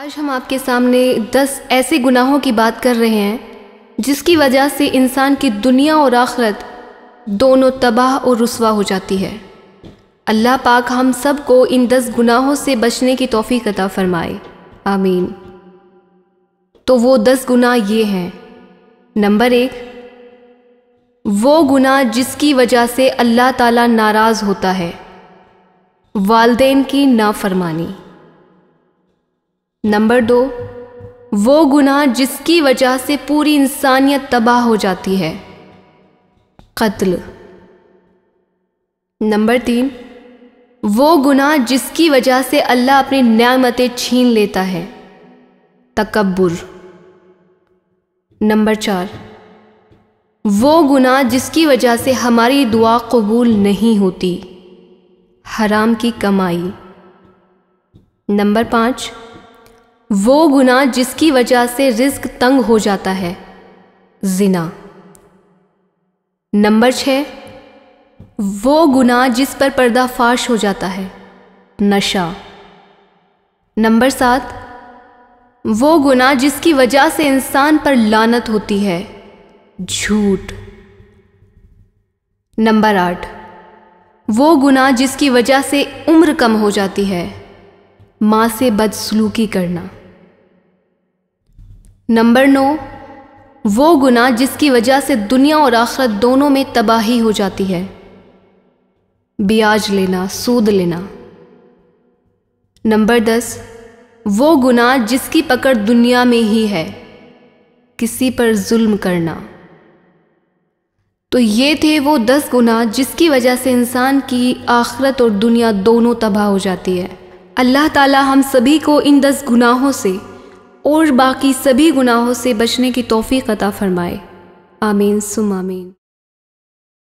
आज हम आपके सामने 10 ऐसे गुनाहों की बात कर रहे हैं जिसकी वजह से इंसान की दुनिया और आखिरत दोनों तबाह और रुसवा हो जाती है। अल्लाह पाक हम सब को इन 10 गुनाहों से बचने की तौफीक अता फरमाए, आमीन। तो वो 10 गुनाह ये हैं। नंबर 1, वो गुनाह जिसकी वजह से अल्लाह ताला नाराज़ होता है, वालिदैन की नाफरमानी। नंबर 2, वो गुनाह जिसकी वजह से पूरी इंसानियत तबाह हो जाती है, कत्ल। नंबर 3, वो गुनाह जिसकी वजह से अल्लाह अपनी नेमतें छीन लेता है, तकब्बुर। नंबर 4, वो गुनाह जिसकी वजह से हमारी दुआ कबूल नहीं होती, हराम की कमाई। नंबर 5, वो गुनाह जिसकी वजह से रिज़्क तंग हो जाता है, ज़िना। नंबर 6, वो गुनाह जिस पर पर्दाफाश हो जाता है, नशा। नंबर 7, वो गुनाह जिसकी वजह से इंसान पर लानत होती है, झूठ। नंबर 8, वो गुनाह जिसकी वजह से उम्र कम हो जाती है, माँ से बदसलूकी करना। नंबर 9, वो गुनाह जिसकी वजह से दुनिया और आखिरत दोनों में तबाही हो जाती है, ब्याज लेना, सूद लेना। नंबर 10, वो गुनाह जिसकी पकड़ दुनिया में ही है, किसी पर जुल्म करना। तो ये थे वो 10 गुनाह जिसकी वजह से इंसान की आखिरत और दुनिया दोनों तबाह हो जाती है। अल्लाह ताला हम सभी को इन 10 गुनाहों से और बाकी सभी गुनाहों से बचने की तौफीक अता फरमाए, आमीन सुम आमीन।